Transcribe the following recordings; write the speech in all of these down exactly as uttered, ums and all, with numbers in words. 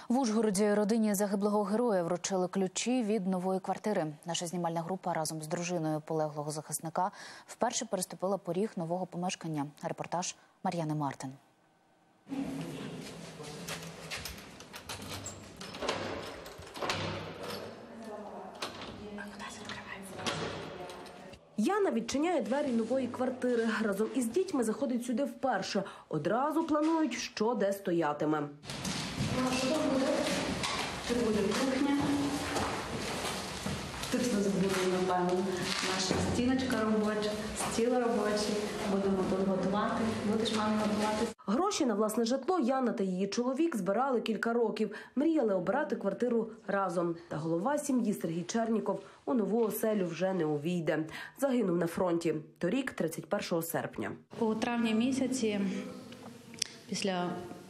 В Ужгороді родині загиблого героя вручили ключі від нової квартири. Наша знімальна група разом з дружиною полеглого захисника вперше переступила поріг нового помешкання. Репортаж Мар'яни Мартин. Яна відчиняє двері нової квартири. Разом із дітьми заходить сюди вперше. Одразу планують, що де стоятиме. Тут буде кухня. Тут у нас буде, напевно, наша стіночка робоча, стіл робочий. Будемо тут готувати. Будеш, мамі, готувати. Гроші на власне житло Яна та її чоловік збирали кілька років. Мріяли обирати квартиру разом. Та голова сім'ї Сергій Черніков у нову оселю вже не увійде. Загинув на фронті. Торік, тридцять першого серпня. У травні місяці після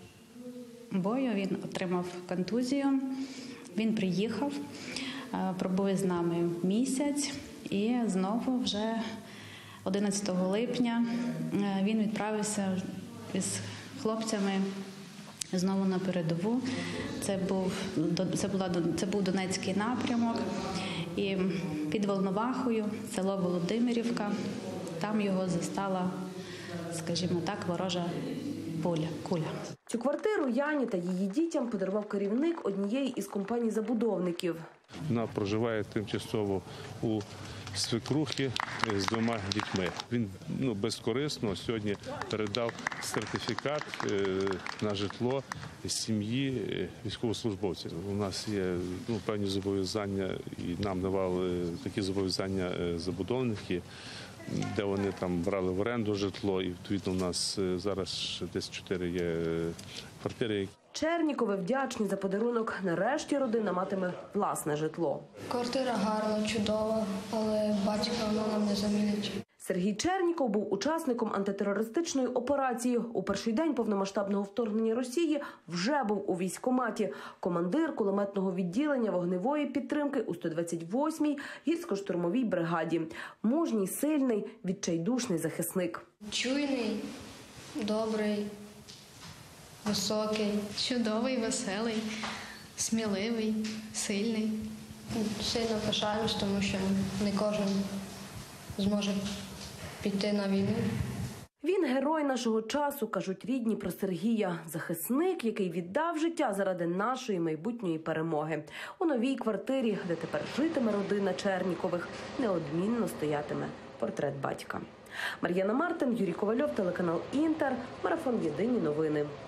бою він отримав контузію. Він приїхав, пробув з нами місяць і знову вже одинадцятого липня він відправився із хлопцями знову на передову. Це був, це була, це був Донецький напрямок. І під Волновахою, село Володимирівка, там його застала, скажімо так, ворожа пуля, куля. Цю квартиру Яні та її дітям подарував керівник однієї із компаній забудовників. Вона проживає тимчасово у свекрухи з двома дітьми. Він ну, безкорисно сьогодні передав сертифікат на житло сім'ї військовослужбовців. У нас є ну, певні зобов'язання, і нам давали такі зобов'язання забудовники, де вони там брали в оренду житло, і відповідно у нас зараз десь чотири є квартири. Чернікови вдячні за подарунок. Нарешті родина матиме власне житло. Квартира гарна, чудова, але батька вона нам не замінить. Сергій Черніков був учасником антитерористичної операції. У перший день повномасштабного вторгнення Росії вже був у військкоматі. Командир кулеметного відділення вогневої підтримки у сто двадцять восьмій гірсько-штурмовій бригаді. Мужній, сильний, відчайдушний захисник. Чуйний, добрий, високий. Чудовий, веселий, сміливий, сильний. Сильно пишаємось, тому що не кожен зможе піти на війну. Він герой нашого часу, кажуть рідні про Сергія. Захисник, який віддав життя заради нашої майбутньої перемоги. У новій квартирі, де тепер житиме родина Чернікових, неодмінно стоятиме портрет батька. Мар'яна Мартин, Юрій Ковальов, телеканал «Інтер», марафон «Єдині новини».